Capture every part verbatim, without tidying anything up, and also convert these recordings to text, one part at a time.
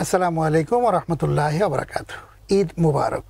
আসসালামু আলাইকুম ওয়া রাহমাতুল্লাহি ওয়া বারাকাতুহু। ঈদ মুবারক।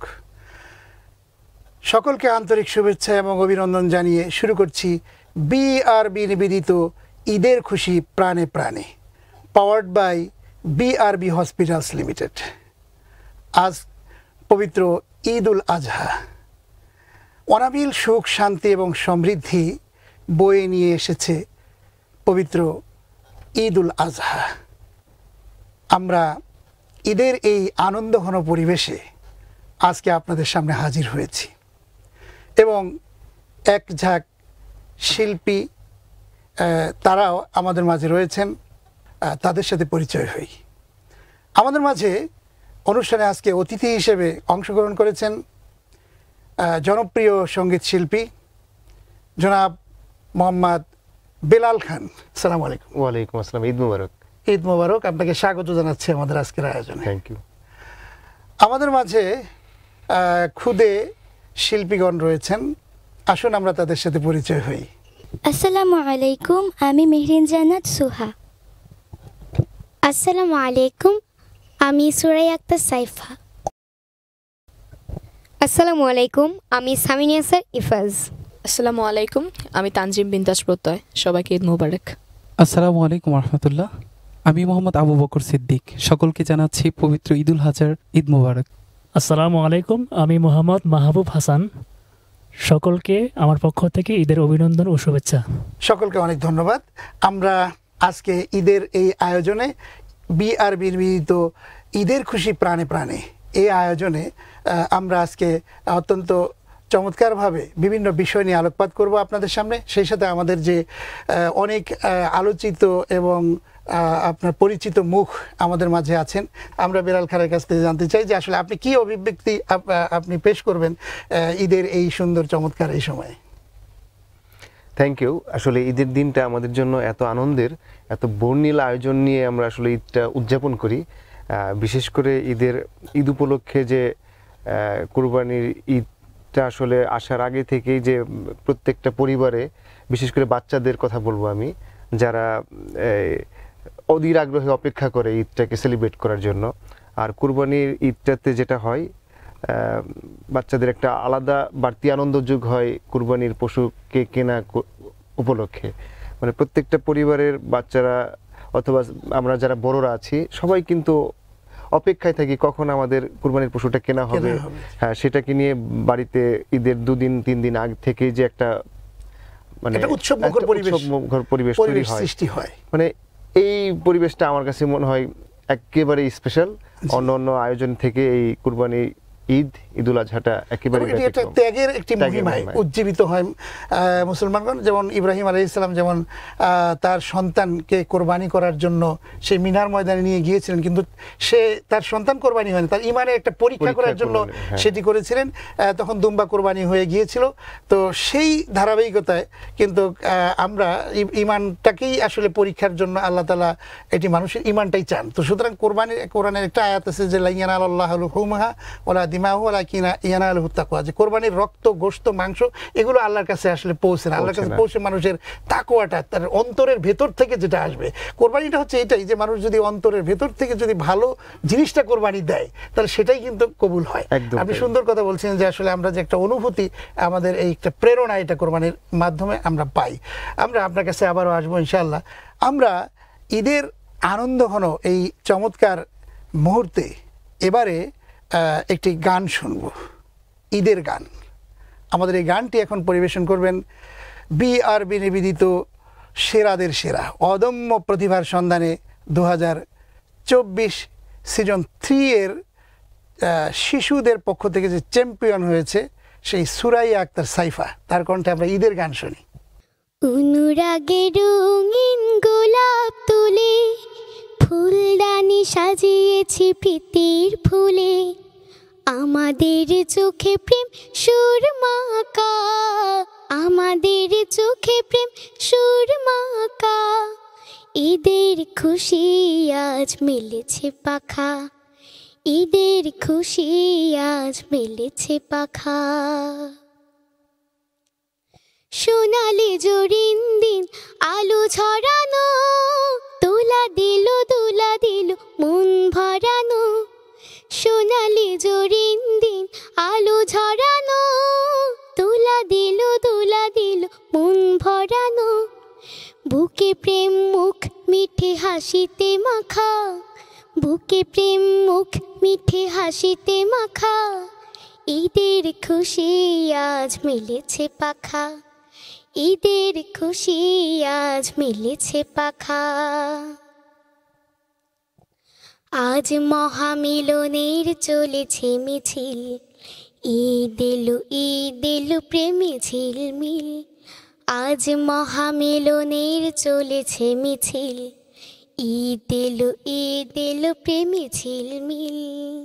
সকলকে আন্তরিক শুভেচ্ছা এবং অভিনন্দন জানিয়ে শুরু করছি বিআরবি নিবেদিত ঈদের খুশি প্রাণে প্রাণে, powered by BRB hospitals limited. আজ পবিত্র ঈদ উল আজহা, অনাবিল সুখ, শান্তি এবং সমৃদ্ধি বয়ে নিয়ে এসেছে পবিত্র ঈদ উল আজহা। আমরা ঈদের এই আনন্দঘন পরিবেশে আজকে আপনাদের সামনে হাজির হয়েছি এবং এক ঝাঁক শিল্পী তারাও আমাদের মাঝে রয়েছেন, তাদের সাথে পরিচয় হই। আমাদের মাঝে অনুষ্ঠানে আজকে অতিথি হিসেবে অংশগ্রহণ করেছেন জনপ্রিয় সঙ্গীত শিল্পী জনাব মোহাম্মদ বেলাল খান। আসসালামু আলাইকুম। ওয়ালাইকুম আসসালাম। ঈদ মুবারক। ঈদ মোবারক। আপনাকে স্বাগত জানাচ্ছি আমাদের আজকের আয়োজনে। Thank you. আমাদের মাঝে খুদে শিল্পীগণ রয়েছেন, আসুন আমরা তাদের সাথে পরিচয় হই। আসসালামু আলাইকুম, আমি মেহরিন জান্নাত সুহা। আসসালামু আলাইকুম, আমি সুরাইয়া আক্তার সাইফা। আসসালামু আলাইকুম, আমি সামিনিয়া স্যার ইফাজ। আসসালামু আলাইকুম, আমি তানজিম বিনতাজ প্রত্যয়। সবাইকে ঈদ মোবারক। আসসালামু আলাইকুম রহমতুল্লাহ, আমি মোহাম্মদ আবু বকর সিদ্দিক। সকলকে জানাচ্ছি পবিত্র ঈদ উল আজহার ঈদ মোবারক। আসসালামু আলাইকুম, আমি মোহাম্মদ মাহবুব হাসান। সকলকে আমার পক্ষ থেকে ঈদের অভিনন্দন ও শুভেচ্ছা। সকলকে অনেক ধন্যবাদ। আমরা আজকে ঈদের এই আয়োজনে বিআরবি নিবেদিত ঈদের খুশি প্রাণে প্রাণে এই আয়োজনে আমরা আজকে অত্যন্ত চমৎকারভাবে বিভিন্ন বিষয় নিয়ে আলোকপাত করব আপনাদের সামনে। সেই সাথে আমাদের যে অনেক আলোচিত এবং আপনার পরিচিত মুখ আমাদের মাঝে আছেন, আমরা বেলাল খানের কাছ থেকে জানতে চাই যে আসলে আপনি কি অভিব্যক্তি আপনি পেশ করবেন ঈদের এই সুন্দর চমৎকার এই সময়ে। Thank you. আসলে ঈদের দিনটা আমাদের জন্য এত আনন্দের, এত বর্ণিল আয়োজন নিয়ে আমরা আসলে ঈদটা উদযাপন করি। বিশেষ করে ঈদের ঈদ উপলক্ষে যে কুরবানির ঈদটা আসলে আসার আগে থেকেই যে প্রত্যেকটা পরিবারে, বিশেষ করে বাচ্চাদের কথা বলবো আমি, যারা অধীর আগ্রহে অপেক্ষা করে ঈদটাকে সেলিব্রেট করার জন্য। আর কুরবানির ঈদটাতে যেটা হয়, বাচ্চাদের একটা আলাদা বাড়তি আনন্দ যোগ হয় কুরবানির পশুকে কেনা উপলক্ষে। মানে প্রত্যেকটা পরিবারের বাচ্চারা অথবা আমরা যারা বড়রা আছি সবাই কিন্তু অপেক্ষায় থাকি কখন আমাদের কুরবানির পশুটা কেনা হবে। হ্যাঁ, সেটাকে নিয়ে বাড়িতে ঈদের দুদিন তিন দিন আগে থেকে যে একটা মানে উৎসবমুখর পরিবেশ তৈরি হয়, মানে এই পরিবেশটা আমার কাছে মনে হয় একেবারে স্পেশাল। অন্য অন্য আয়োজন থেকে এই কুরবানি ঈদ ঈদ উল আজহাটা একেবারে ত্যাগের একটি মহিমায় উজ্জীবিত হয় মুসলমানগণ। যেমন ইব্রাহিম আলাইহিস সালাম যেমন তার সন্তানকে কোরবানি করার জন্য সেই মিনার ময়দানে নিয়ে গিয়েছিলেন, কিন্তু সে তার সন্তান কোরবানি হয়নি, তার ইমানের একটা পরীক্ষা করার জন্য সেটি করেছিলেন। তখন দুম্বা কোরবানি হয়ে গিয়েছিল। তো সেই ধারাবাহিকতায় কিন্তু আমরা ইমানটাকেই আসলে পরীক্ষার জন্য আল্লাহ তাআলা এটি মানুষের ইমানটাই চান। তো সুতরাং কোরবানির কোরআনের একটা আয়াত আছে যে লা ইয়ানালুল্লাহু লুহুমুহা ওয়ালা দিমাহু ওয়ালাকিন ইয়ানালুহু তাকওয়া, যে কোরবানির রক্ত, গোশত, মাংস এগুলো আল্লাহর কাছে আসলে পৌঁছে না। আল্লাহর কাছে পৌঁছে মানুষের তাকওয়াটা, তার অন্তরের ভেতর থেকে যেটা আসবে। কোরবানিটা হচ্ছে এটাই যে মানুষ যদি অন্তরের ভেতর থেকে যদি ভালো জিনিসটা কোরবানি দেয় তাহলে সেটাই কিন্তু কবুল হয়। আপনি সুন্দর কথা বলছেন যে আসলে আমরা যে একটা অনুভূতি, আমাদের এই একটা প্রেরণা, এটা কোরবানির মাধ্যমে আমরা পাই। আমরা আপনার কাছে আবারও আসবো ইনশাআল্লাহ। আমরা ঈদের আনন্দঘন এই চমৎকার মুহূর্তে এবারে একটি গান শুনব, ঈদের গান। আমাদের এই গানটি এখন পরিবেশন করবেন বিআরবি নিবেদিত সেরাদের সেরা, অদম্য প্রতিভার সন্ধানে দু হাজার চব্বিশ সিজন থ্রি এর শিশুদের পক্ষ থেকে যে চ্যাম্পিয়ন হয়েছে সেই সুরাইয়া আক্তার সাইফা, তার কণ্ঠে আমরা ঈদের গান শুনি। অনুরাগে রঙিন গোলাপ তুলে ফুলদানি সাজিয়েছি প্রীতির ফুলে, আমাদের চোখে প্রেম সুরমাকা, আমাদের চোখে প্রেম সুরমাকা, ঈদের খুশি আজ মিলেছে পাখা, ঈদের খুশি আজ মিলেছে পাখা। সোনালি জরিন দিন আলো ছড়ানো, তোলা দিল দোলা দিল মন ভরানো, সোনালি জরিন দিন আলো ঝরানো, দোলা দিল দোলা দিল মন ভরানো, বুকে প্রেম মুখ মিঠে হাসিতে মাখা, বুকে প্রেম মুখ মিঠে হাসিতে মাখা, ঈদের খুশি আজ মিলেছে পাখা, ঈদের খুশি আজ মিলেছে পাখা। আজ মহামিলনের চলেছে মিছিল, ঈদ এলো ঈদ এলো প্রেমে ঝিলমিল, আজ মহামিলনের চলেছে মিছিল, ঈদ এলো ঈদ এলো প্রেমে ঝিলমিল।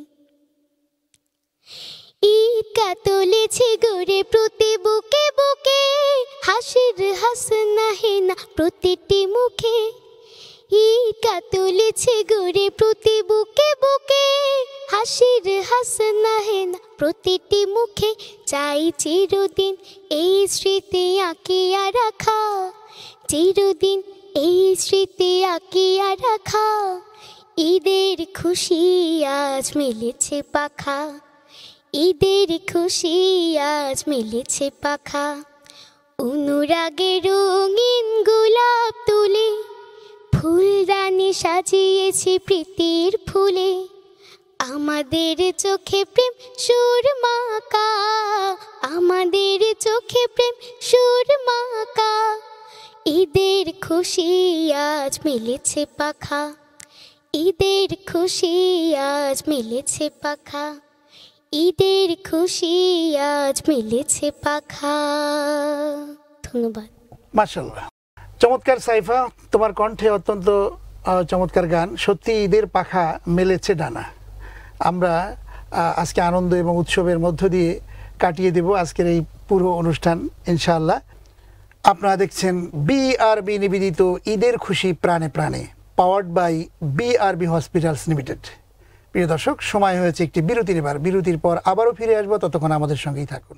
ঈদ কাতলেছে গড়ে প্রতি বুকে বুকে, হাসির হাসনা হেনা প্রতিটি মুখে, ঈদ কাতলেছে গড়ে প্রতি বুকে বুকে, হাসির হাসনা হেনা প্রতিটি মুখে, চাই চিরদিন এই স্মৃতি আঁকিয়া রাখা, চিরদিন এই স্মৃতি আঁকিয়া রাখা, ঈদের খুশি আজ মিলেছে পাখা, ঈদের খুশি আজ মিলেছে পাখা। অনুরাগে রঙিন গোলাপ তুলে, ফুলদানি সাজিয়েছি প্রীতির ফুলে, আমাদের চোখে প্রেম সুরমাকা, আমাদের চোখে প্রেম সুরমাকা, ঈদের খুশি আজ মিলেছে পাখা, ঈদের খুশি আজ মিলেছে পাখা, ঈদের খুশি আজ মিলেছে পাখা। ধন্যবাদ। মাশাআল্লাহ, চমৎকার সাইফা, তোমার কণ্ঠে অত্যন্ত আহ, চমৎকার গান। সত্যি ঈদের পাখা মেলেছে ডানা। আমরা আহ, আজকে আনন্দ এবং উৎসবের মধ্য দিয়ে কাটিয়ে দেব আজকের এই পুরো অনুষ্ঠান ইনশাআল্লাহ। আপনারা দেখছেন বিআরবি নিবেদিত ঈদের খুশি প্রাণে প্রাণে, powered by BRB hospitals limited. প্রিয় দর্শক, সময় হয়েছে একটি বিরতি নেবার। বিরতির পর আবারও ফিরে আসবো, ততক্ষণ আমাদের সঙ্গেই থাকুন।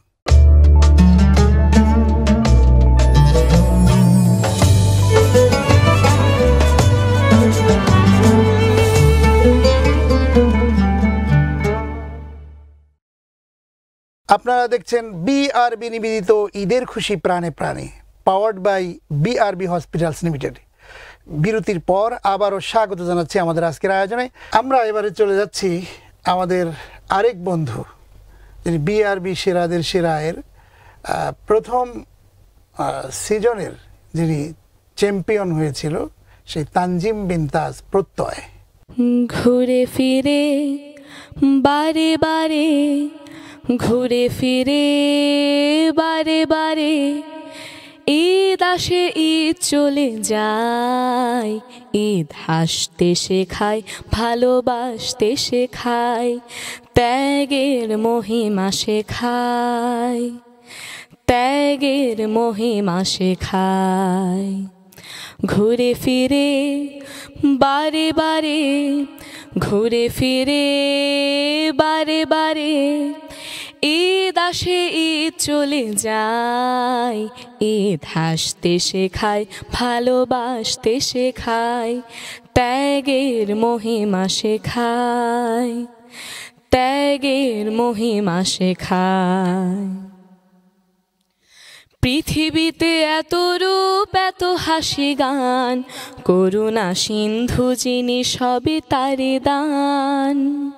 আপনারা দেখছেন বিআরবি নিবেদিত ঈদের খুশি প্রাণে প্রাণে, powered by BRB hospitals limited. বিরতির পর আবারও স্বাগত জানাচ্ছি আমাদের আজকের আয়োজনে। আমরা এবারে চলে যাচ্ছি আমাদের আরেক বন্ধু, যিনি বিআরবি সেরাদের সেরায়ের প্রথম সিজনের যিনি চ্যাম্পিয়ন হয়েছিল, সেই তানজিম বিনতাজ প্রত্যয়। ঘুরে ফিরে বারে বারে, ঘুরে ফিরে বারে বারে, ঈদ আসে ঈদ চলে যায়, ঈদ হাসতে শেখায় ভালোবাসতে শেখায়, ত্যাগের মহিমা শেখায়, ত্যাগের মহিমা শেখায়। ঘুরে ফিরে বারে বারে, ঘুরে ফিরে বারে বারে, ঈদ আসে ঈদ চলে যায়, ঈদ হাসতে শেখায় ভালোবাসতে শেখায়, ত্যাগের মহিমা শেখায়, ত্যাগের মহিমা শেখায়। পৃথিবীতে এত রূপ এত হাসি গান, করুণা সিন্ধু যিনি সবই তারে দান।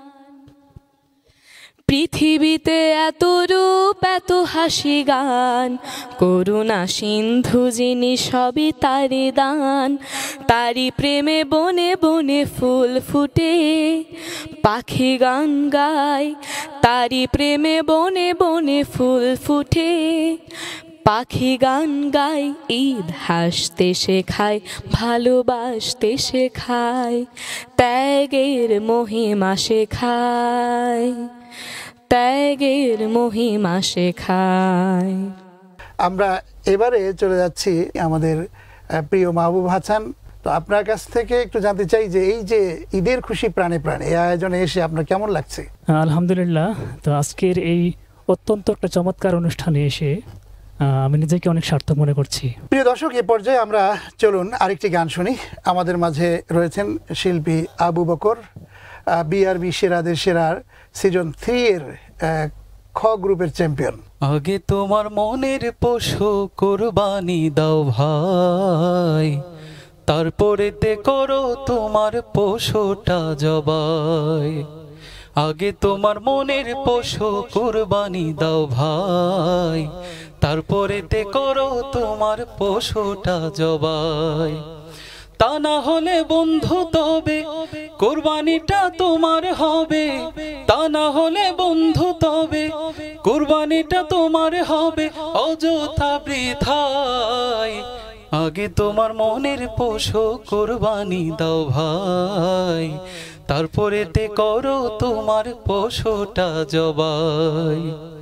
পৃথিবীতে এত রূপ এত হাসি গান, করুণা সিন্ধু যিনি সবই তারে দান। তারি প্রেমে বনে বনে ফুল ফুটে, পাখি গান গায়, তারি প্রেমে বনে বনে ফুল ফুটে, পাখি গান গায়। ঈদ হাসতে শেখায় ভালোবাসতে শেখায়, ত্যাগের মহিমা শেখায়, ত্যাগের মহিমা শেখায়। আমরা এবারে চলে যাচ্ছি আমাদের প্রিয় মাহবুব হাসান। তো আপনার কাছ থেকে একটু জানতে চাই যে এই যে ঈদের খুশি প্রাণে প্রাণে এই আয়োজনে এসে আপনার কেমন লাগছে? আলহামদুলিল্লাহ। তো আজকের এই অত্যন্ত একটা চমৎকার অনুষ্ঠানে এসে আমি নিজেকে অনেক সার্থক মনে করছি। প্রিয় দর্শক, এ পর্যায়ে আমরা চলুন আরেকটি গান শুনি। আমাদের মাঝে রয়েছেন শিল্পী আবু বকর, বিআরবি সেরাদের সেরার সিজন থ্রি এর আহ, খ গ্রুপের চ্যাম্পিয়ন। আগে তোমার মনের পশু কুরবানি দাও ভাই, তারপরেতে করো তোমার পশুটা জবাই। আগে তোমার মনের পশু কুরবানি দাও ভাই, তারপরেতে করো তোমার পশুটা জবাই। তা না হলে বন্ধু তবে কুরবানিটা তোমার হবে, তা না হলে বন্ধু তবে কুরবানিটা তোমার হবে অযথা বৃথায়। আগে তোমার মনের পশু কুরবানি দাও ভাই, তারপরেতে করো তোমার পশুটা জবাই।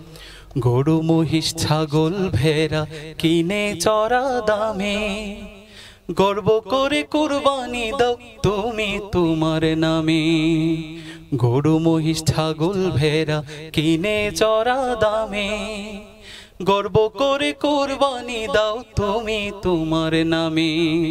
গরু মহিষ ছাগল ভেড়া কিনে চড়া দামে, গর্ব করে কুরবানি দাও তুমি তোমার নামে। গরু মহিষ ছাগল ভেড়া কিনে চড়া দামে, গর্ব করে কুরবানি দাও তুমি তোমার নামে।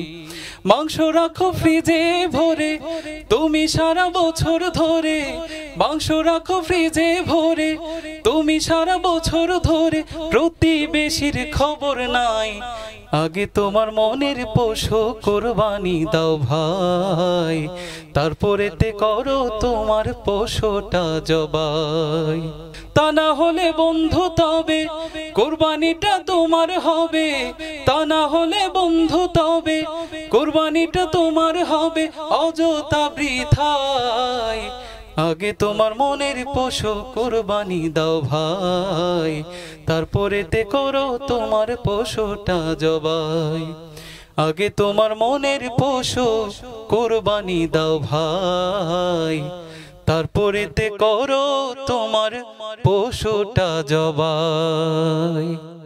মাংস রাখো ফ্রিজে ভরে তুমি সারা বছর ধরে, মাংস রাখো ফ্রিজে ভরে তুমি সারা বছর ধরে, প্রতিবেশীর খবর নাই। আগে তোমার মনের পশু কুরবানি দাও ভাই, তারপরেতে করো তোমার পশুটা জবাই। তা না হলে বন্ধু তবে কুরবানিটা তোমার হবে, তা না হলে বন্ধু তবে কুরবানিটা তোমার হবে অযথা বৃথায়। আগে তোমার মনের পশু কুরবানি দাও ভাই, তারপরেতে করো তোমার পশুটা জবাই। আগে তোমার মনের পশু কুরবানি দাও ভাই, তারপরেতে করো তোমার পশুটা জবাই।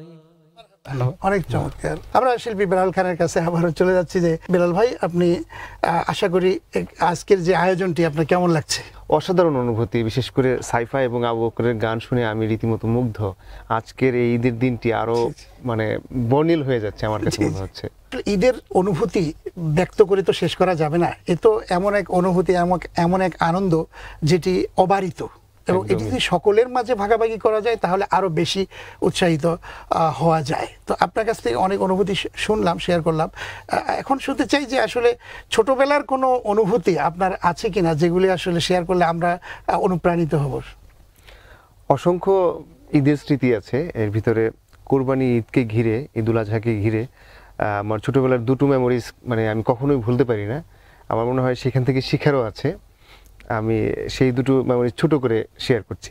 অনেক চমৎকার। আমরা শিল্পী বেলাল খানের কাছে আবারও চলে যাচ্ছি যে বেলাল ভাই, আপনি আহ, আশা করি আজকের যে আয়োজনটি আপনার কেমন লাগছে? অসাধারণ অনুভূতি, বিশেষ করে সাইফা এবং আবু বকরের গান শুনে আমি রীতিমতো মুগ্ধ। আজকের এই ঈদের দিনটি আরো মানে বর্ণিল হয়ে যাচ্ছে আমার কাছে মনে হচ্ছে। ঈদের অনুভূতি ব্যক্ত করে তো শেষ করা যাবে না, এ তো এমন এক অনুভূতি, এমন এমন এক আনন্দ যেটি অবারিত, এবং এটি যদি সকলের মাঝে ভাগাভাগি করা যায় তাহলে আরো বেশি উৎসাহিত হওয়া যায়। তো আপনার কাছ থেকে অনেক অনুভূতি শুনলাম, শেয়ার করলাম। এখন শুনতে চাই যে আসলে ছোটবেলার কোনো অনুভূতি আপনার আছে কিনা যেগুলি আসলে শেয়ার করলে আমরা অনুপ্রাণিত হব? অসংখ্য ঈদের স্মৃতি আছে, এর ভিতরে কোরবানি ঈদকে ঘিরে, ঈদুল আজহাকে ঘিরে আমার ছোটবেলার দুটো মেমোরিজ মানে আমি কখনোই ভুলতে পারি না। আমার মনে হয় সেখান থেকে শিখারও আছে। আমি সেই দুটো মেমোরি ছোট করে শেয়ার করছি।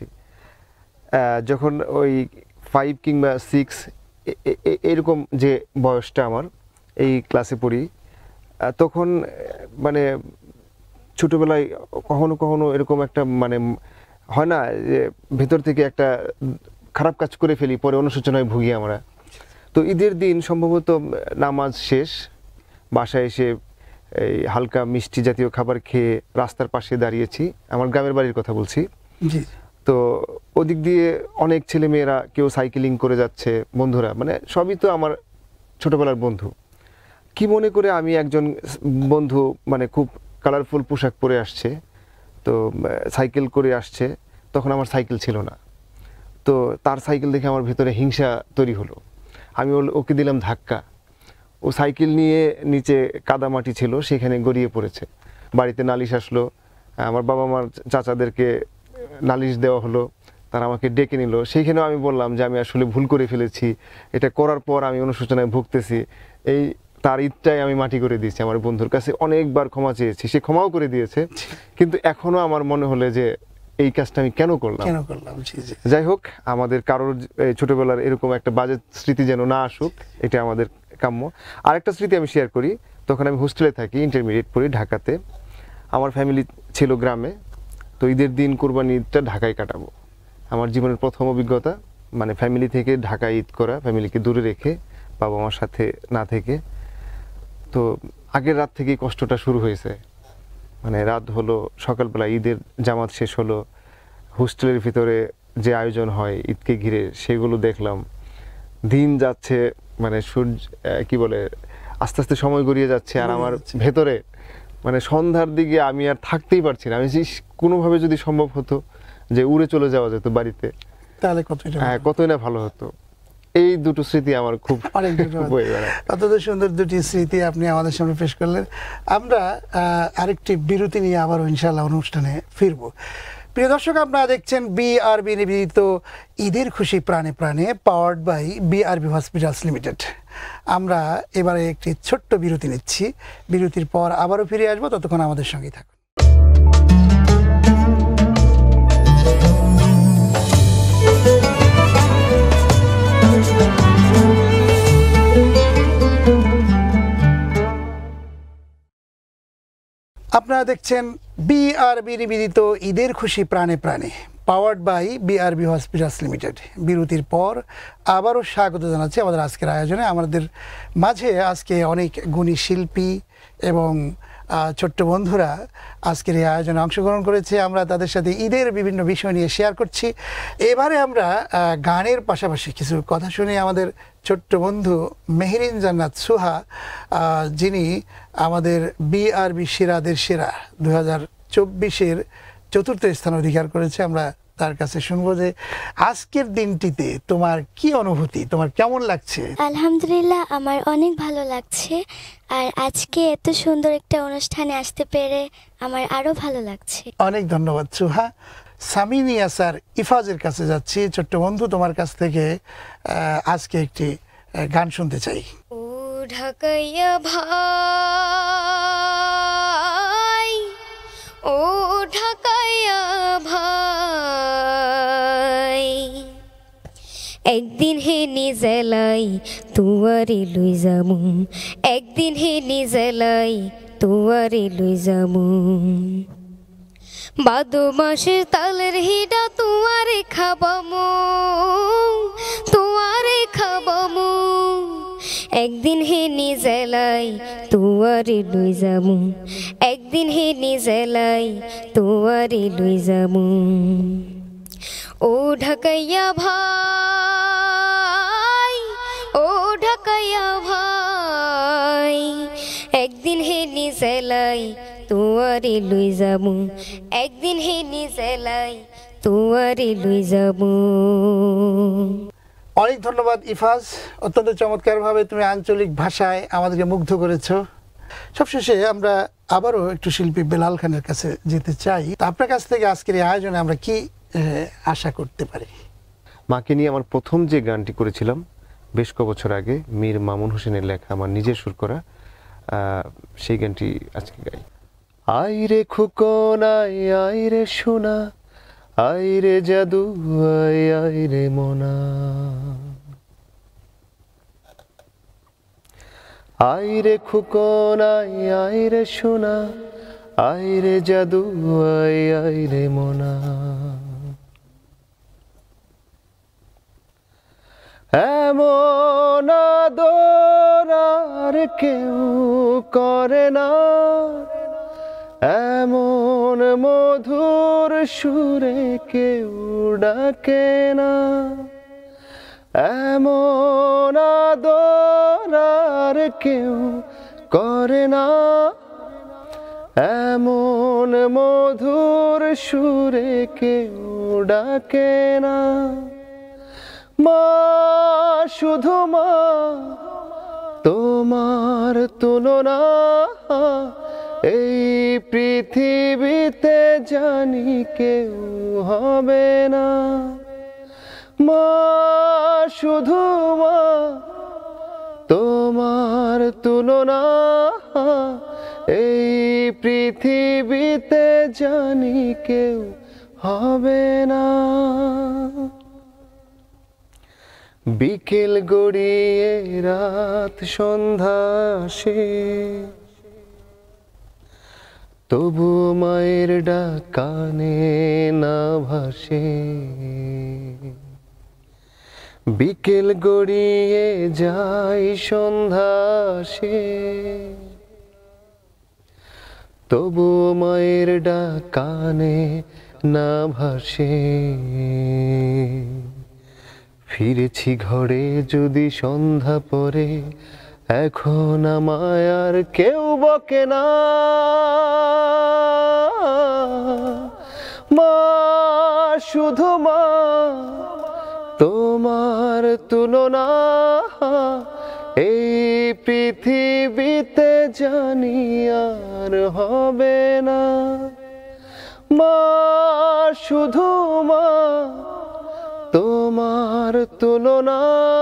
যখন ওই ফাইভ কিংবা সিক্স এরকম যে বয়সটা আমার, এই ক্লাসে পড়ি, তখন মানে ছোটোবেলায় কখনো কখনো এরকম একটা মানে হয় না যে ভেতর থেকে একটা খারাপ কাজ করে ফেলি, পরে অনুশোচনায় ভুগি আমরা। তো ঈদের দিন সম্ভবত নামাজ শেষ, বাসায় এসে এই হালকা মিষ্টি জাতীয় খাবার খেয়ে রাস্তার পাশে দাঁড়িয়েছি, আমার গ্রামের বাড়ির কথা বলছি। তো ওদিক দিয়ে অনেক ছেলে মেয়েরা, কেউ সাইকেলিং করে যাচ্ছে, বন্ধুরা মানে সবই তো আমার ছোটবেলার বন্ধু। কি মনে করে আমি একজন বন্ধু মানে খুব কালারফুল পোশাক পরে আসছে, তো সাইকেল করে আসছে, তখন আমার সাইকেল ছিল না। তো তার সাইকেল দেখে আমার ভেতরে হিংসা তৈরি হলো। আমি ওকে দিলাম ধাক্কা, ও সাইকেল নিয়ে নিচে কাদামাটি ছিল সেখানে গড়িয়ে পড়েছে। বাড়িতে নালিশ আসলো, আমার বাবা মার চাচাদেরকে নালিশ দেওয়া হলো, তারা আমাকে ডেকে নিল। সেইখানেও আমি বললাম যে আমি আসলে ভুল করে ফেলেছি, এটা করার পর আমি অনুশোচনায় ভুগতেছি। এই তার ঈদটাই আমি মাটি করে দিয়েছি। আমার বন্ধুর কাছে অনেকবার ক্ষমা চেয়েছি, সে ক্ষমাও করে দিয়েছে, কিন্তু এখনো আমার মনে হলে যে এই কাজটা আমি কেন করলাম কেন করলাম যাই হোক, আমাদের কারোর ছোটবেলার এরকম একটা বাজে স্মৃতি যেন না আসুক, এটা আমাদের কাম্য। আরেকটা স্মৃতি আমি শেয়ার করি। তখন আমি হোস্টেলে থাকি, ইন্টারমিডিয়েট পড়ি ঢাকাতে। আমার ফ্যামিলি ছিল গ্রামে। তো ঈদের দিন কোরবানি ঈদটা ঢাকায় কাটাবো। আমার জীবনের প্রথম অভিজ্ঞতা, মানে ফ্যামিলি থেকে ঢাকায় ঈদ করা, ফ্যামিলিকে দূরে রেখে, বাবা মার সাথে না থেকে। তো আগের রাত থেকেই কষ্টটা শুরু হয়েছে। মানে রাত হলো, সকালবেলা ঈদের জামাত শেষ হলো, হোস্টেলের ভিতরে যে আয়োজন হয় ঈদকে ঘিরে সেগুলো দেখলাম। দিন যাচ্ছে, মানে সূর্য কি বলে আস্তে আস্তে সময় গড়িয়ে যাচ্ছে, আর আমার ভেতরে মানে সন্ধ্যার দিকে আমি আর থাকতেই পারছি না, আমি যে কোনোভাবে যদি সম্ভব হতো যে উড়ে চলে যাওয়া যেত বাড়িতে, তাহলে কতই না হ্যাঁ কতই না ভালো হতো। এই দুটো স্মৃতি আমার খুব অনেক ধন্যবাদ। বয়ে বেড়ায়। কত সুন্দর দুটি স্মৃতি আপনি আমাদের সামনে পেশ করলেন। আমরা আহ, আরেকটি বিরতি নিয়ে আবার ইনশাআল্লাহ অনুষ্ঠানে ফিরব। প্রিয় দর্শক, আপনারা দেখছেন বিআরবি নিবেদিত ঈদের খুশি প্রাণে প্রাণে, powered by BRB hospitals limited. আমরা এবারে একটি ছোট্ট বিরতি নিচ্ছি। বিরতির পর আবারও ফিরে আসবো, ততক্ষণ আমাদের সঙ্গেই থাকুন। আপনারা দেখছেন বিআরবি নিবেদিত ঈদের খুশি প্রাণে প্রাণে, powered by BRB hospitals limited. বিরতির পর আবারও স্বাগত জানাচ্ছি আমাদের আজকের আয়োজনে। আমাদের মাঝে আজকে অনেক গুণী শিল্পী এবং ছোট্ট বন্ধুরা আজকের এই আয়োজনে অংশগ্রহণ করেছে। আমরা তাদের সাথে ঈদের বিভিন্ন বিষয় নিয়ে শেয়ার করছি। এবারে আমরা গানের পাশাপাশি কিছু কথা শুনি আমাদের ছোট্ট বন্ধু মেহরিন জান্নাত সুহা, যিনি আমাদের বিআরবি সেরাদের সেরা দু হাজার চব্বিশের চতুর্থ স্থান অধিকার করেছে। আমরা তার কাছে শুনবো যে আজকের দিনটিতে তোমার কি অনুভূতি, তোমার কেমন লাগছে? আলহামদুলিল্লাহ, আমার অনেক ভালো লাগছে। আর আজকে এত সুন্দর একটা অনুষ্ঠানে আসতে পেরে আমার আরো ভালো লাগছে। অনেক ধন্যবাদ সুহা। সামিনিয়া স্যার ইফাজের কাছে যাচ্ছি। ছোট্ট বন্ধু, তোমার কাছ থেকে আজকে একটি গান শুনতে চাই। ও ঢাকাইয়া ভাই, ও ঢাকাইয়া ভাই, একদিন হে নিজেলাই তুয়ারে লই যামু, একদিন হে নিজেলাই তুয়ারে লই যামু, বাদো মাসের তালের হিডা তুয়ারে খাবামু, তুয়ারে খাবামু, একদিন হে নিজেলাই তুয়ারে লই যামু, একদিন হে নিজেলাই তুয়ারে লই যামু, ও ঢাকাইয়া ভাই, ও ঢাকাইয়া ভাই, একদিন হে নিজেলাই তুয়ারে লই যামু, একদিন হে নিজেলাই তুয়ারে লই যামু। অনেক ধন্যবাদ ইফাজ, অত্যন্ত চমৎকারভাবে তুমি আঞ্চলিক ভাষায় আমাদেরকে মুগ্ধ করেছ। সবশেষে আমরা আবারও একটু শিল্পী বেলাল খানের কাছে যেতে চাই। আপনার কাছ থেকে আজকের এই আয়োজনে আমরা কি আশা করতে পারি? মাকে নিয়ে আমার প্রথম যে গানটি করেছিলাম বেশ ক বছর আগে, মীর মামুন হোসেনের লেখা, আমার নিজের সুর করা, সেই গানটি আজকে গাই। আইরে খুকন আই, আইরে সোনা, আইরে জাদু আই, আইরে মোনা, আইরে খুকন আই, আইরে সোনা, আইরে জাদু আই, আইরে মোনা, এমন আদর আর কেউ করে না, এমন মধুর সুরে কেউ ডাকে না, এমন আদর আর কেউ করে না, এমন মধুর সুরে কেউ ডাকে না, মা শুধু মা, তোমার তুলনা এই পৃথিবীতে জানি কেউ হবে না, মা শুধু মা, তোমার তুলনা এই পৃথিবীতে জানি কেউ হবে না। বিকেল গড়িয়ে রাত সন্ধ্যা আসে, তবু মায়ের ডাক কানে না ভাসে, বিকেল গড়িয়ে যায় সন্ধ্যা আসে, তবু মায়ের ডাক কানে না ভাসে, ফিরেছি ঘরে যদি সন্ধ্যা পরে, এখন আমায় আর কেউ বকে না, মা শুধু মা, তোমার তুলনা এই পৃথিবীতে জানি আর হবে না। মা শুধু মা, তোমার তুলনা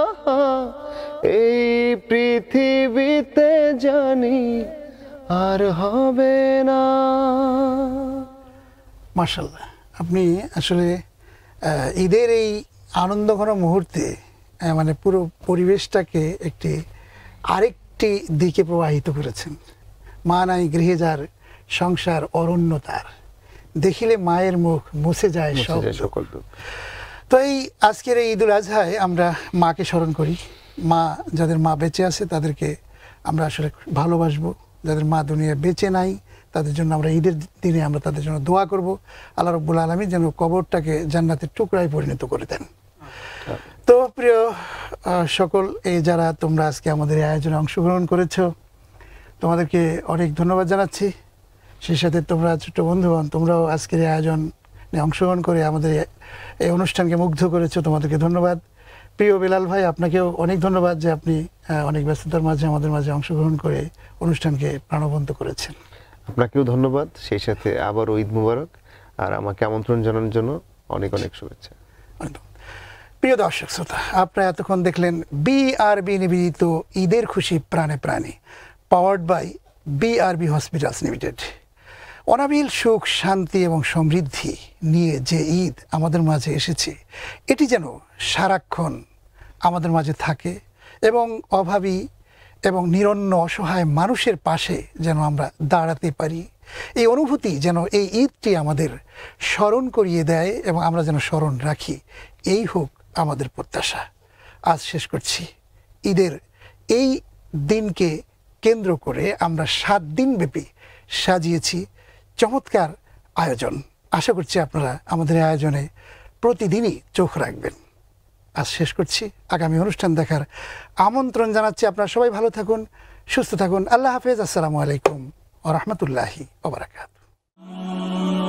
এই পৃথিবীতে জানি আর হবে না। মাশাআল্লাহ, আপনি আসলে ঈদের এই আনন্দঘন মুহূর্তে মানে পুরো পরিবেশটাকে একটি আরেকটি দিকে প্রবাহিত করেছেন। মা নাই গৃহে যার সংসার অরণ্যতার, দেখিলে মায়ের মুখ মুছে যায় সকল দুঃখ। তো এই আজকের এই ঈদুল আজহায় আমরা মাকে স্মরণ করি। মা, যাদের মা বেঁচে আছে তাদেরকে আমরা আসলে ভালোবাসবো, যাদের মা দুনিয়া বেঁচে নাই তাদের জন্য আমরা ঈদের দিনে আমরা তাদের জন্য দোয়া করব, আল্লাহ রাব্বুল আলামিন যেন কবরটাকে জান্নাতের টুকরায় পরিণত করে দেন। তো প্রিয় সকল, এই যারা তোমরা আজকে আমাদের এই আয়োজনে অংশগ্রহণ করেছো তোমাদেরকে অনেক ধন্যবাদ জানাচ্ছি। সেই সাথে তোমরা ছোট্ট বন্ধুগণ, তোমরাও আজকের এই আয়োজনে অংশগ্রহণ করে আমাদের এই অনুষ্ঠানকে মুগ্ধ করেছো, তোমাদেরকে ধন্যবাদ। প্রিয় বিলাল ভাই, আপনাকেও অনেক ধন্যবাদ যে আপনি অনেক ব্যস্ততার মাঝে আমাদের মাঝে অংশগ্রহণ করে অনুষ্ঠানকে প্রাণবন্ত করেছেন। আপনাকেও ধন্যবাদ, সেই সাথে আবারও ঈদ মুবারক, আর আমাকে আমন্ত্রণ জানানোর জন্য অনেক অনেক শুভেচ্ছা। প্রিয় দর্শক শ্রোতা, আপনারা এতক্ষণ দেখলেন বিআরবি নিবেদিত ঈদের খুশি প্রাণে প্রাণে, powered by BRB hospitals limited. অনাবিল সুখ, শান্তি এবং সমৃদ্ধি নিয়ে যে ঈদ আমাদের মাঝে এসেছে, এটি যেন সারাক্ষণ আমাদের মাঝে থাকে এবং অভাবী এবং নিরন্ন অসহায় মানুষের পাশে যেন আমরা দাঁড়াতে পারি। এই অনুভূতি যেন এই ঈদটি আমাদের স্মরণ করিয়ে দেয় এবং আমরা যেন স্মরণ রাখি, এই হোক আমাদের প্রত্যাশা। আজ শেষ করছি। ঈদের এই দিনকে কেন্দ্র করে আমরা সাত দিন ব্যাপী সাজিয়েছি চমৎকার আয়োজন। আশা করছি আপনারা আমাদের এই আয়োজনে প্রতিদিনই চোখ রাখবেন। আজ শেষ করছি, আগামী অনুষ্ঠান দেখার আমন্ত্রণ জানাচ্ছি। আপনারা সবাই ভালো থাকুন, সুস্থ থাকুন। আল্লাহ হাফেজ। আসসালামু আলাইকুম ওয়া রাহমাতুল্লাহি ওয়া বারাকাতুহু।